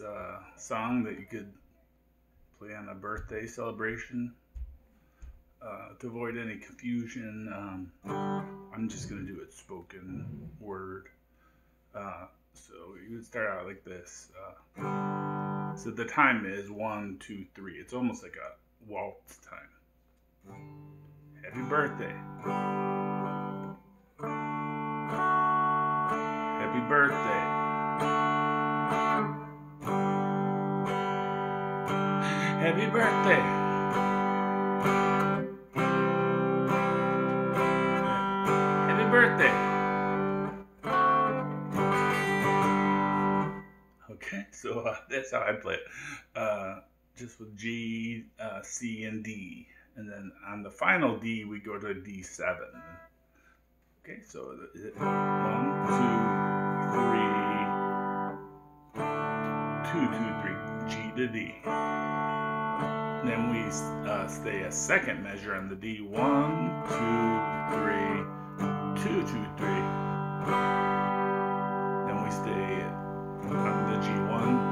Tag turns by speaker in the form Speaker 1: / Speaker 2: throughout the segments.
Speaker 1: a song that you could play on a birthday celebration. To avoid any confusion, I'm just going to do it spoken word. So you would start out like this. So the time is 1, 2, 3. It's almost like a waltz time. Happy birthday. Happy birthday. Happy birthday. Happy birthday. Okay, so that's how I play it. Just with G, C, and D. And then on the final D, we go to D7. Okay, so 1, 2, 3, 2, 2, 3, G to D. Then we stay a second measure on the D. 1, 2, 3, 2, 2, 3. Then we stay on the G. 1,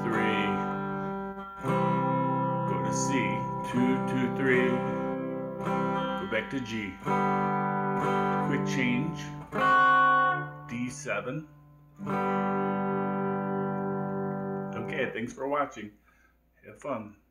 Speaker 1: 2, 3. Go to C. 2, 2, 3. Go back to G. Quick change. D7. Okay, thanks for watching. Have fun.